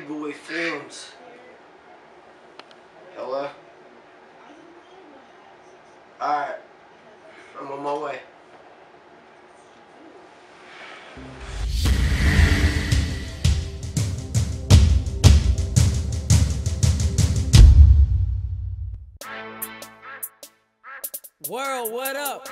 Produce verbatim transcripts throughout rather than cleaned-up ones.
Boy Films. Hello? Alright. I'm on my way. World, what up?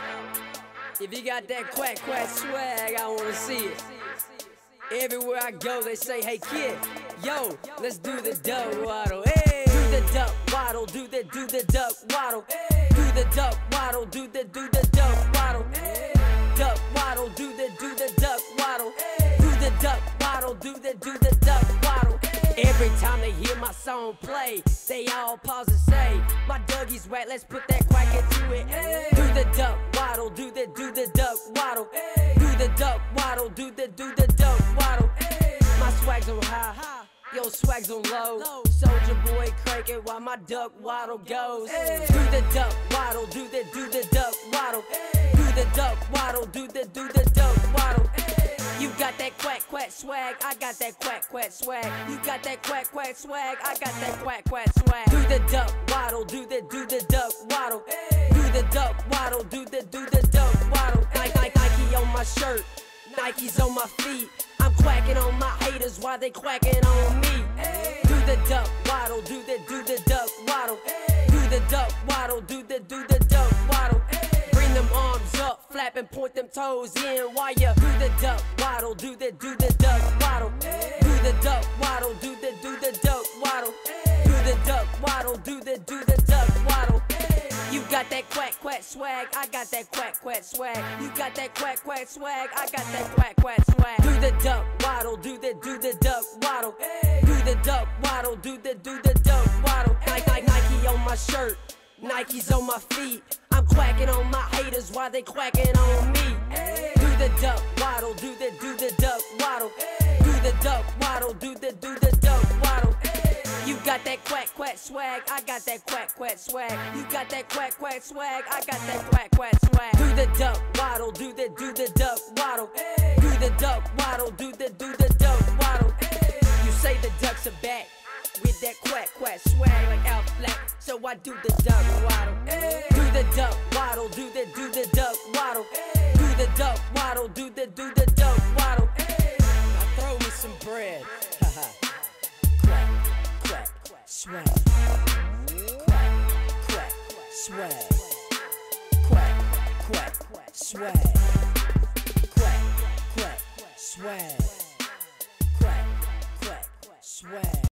If you got that quack quack swag, I wanna see it. Everywhere I go, they say, hey kid, yo, let's do the duck waddle. Hey, do the duck waddle, do the do the duck waddle. Do the duck waddle, do the do the duck waddle. Duck waddle, do the do the duck waddle. Do the duck waddle, do the do the duck waddle. Every time they hear my song play, they all pause and say, my Dougie's whack, let's put that quack into it. Do the duck waddle, do the do the duck waddle. Do the duck waddle, do the do the duck waddle. My swag's on high, yo swag's on low. Soldier boy cranking while my duck waddle goes. Do the duck waddle, do the do the duck waddle. Do the duck waddle, do the do the duck waddle. You got that quack quack swag, I got that quack quack swag. You got that quack quack swag, I got that quack quack swag. Do the duck waddle, do the do the duck waddle. Do the duck waddle, do the do the duck waddle. Nike, Nike, Nike on my shirt, Nike's on my feet. I'm quacking on my haters while they quacking on me. Do the duck waddle, do the do the duck waddle. Do the duck waddle, do the do the duck waddle. Bring them arms up, flap and point them toes in while you do the duck waddle, do the do the duck waddle. Do the duck waddle, do the do the duck waddle. Do the duck waddle, do the do the duck waddle. You got that quack quack swag, I got that quack quack swag. You got that quack quack swag, I got that quack quack swag. Do the duck waddle, do the do the duck waddle. Do the duck waddle, do the do the duck waddle. Nike, Nike on my shirt, Nike's on my feet. I'm quacking on my haters while they quacking on me. Do the duck waddle, do the do the duck waddle. Do the duck waddle, do the do the duck waddle. You got that quack quack swag, I got that quack quack swag. You got that quack quack swag, I got that quack quack swag. Do the duck waddle, do the do the duck waddle. Do the duck waddle, do the do the duck waddle. You say the ducks are back with that quack quack swag like Al Black, so I do the duck waddle. Do the duck waddle, do the do the duck waddle. Do the duck waddle, do the do the duck waddle. Now throw me some bread. Quack, quack, swag. Quack, quack, swag. Quack, quack, swag. Quack, quack, swag. Quack, quack, swag.